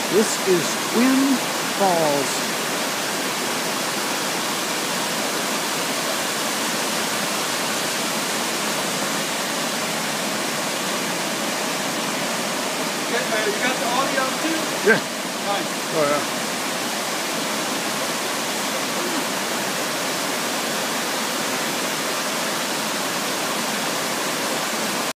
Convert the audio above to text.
This is Twin Falls. You got the audio too? Yeah. Nice. Oh yeah.